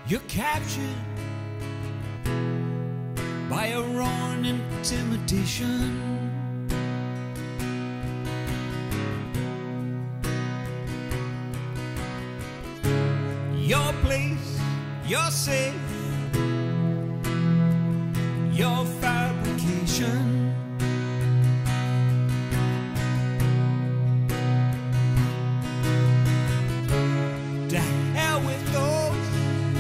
You're captured by your own intimidation. Your place, your safe, your fabrication. To hell with those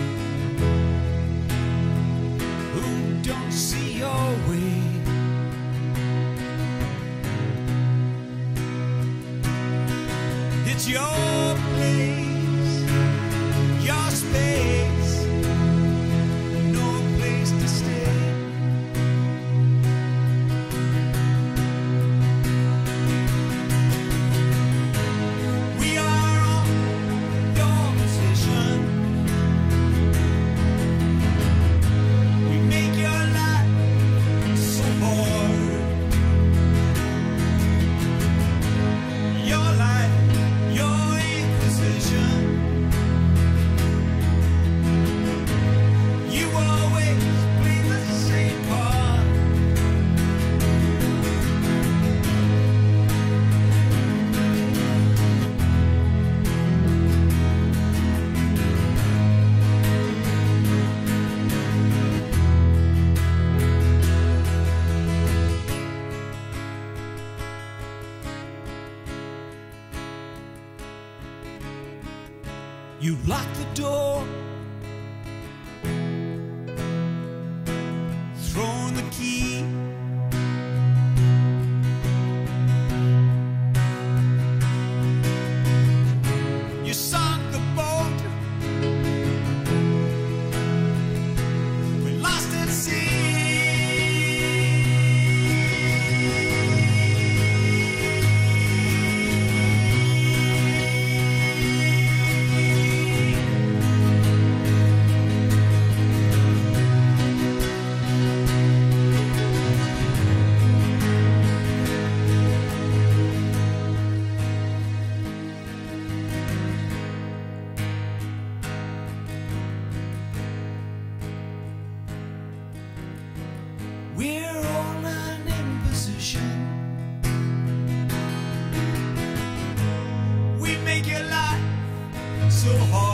who don't see your way. It's your place, your space, no place to stay. We are on your position. We make your life so hard. Your life, your inquisition. You always play the same part. You lock the door, thrown the key. You sunk the boat, we lost at sea. We're all an imposition. We make your life so hard.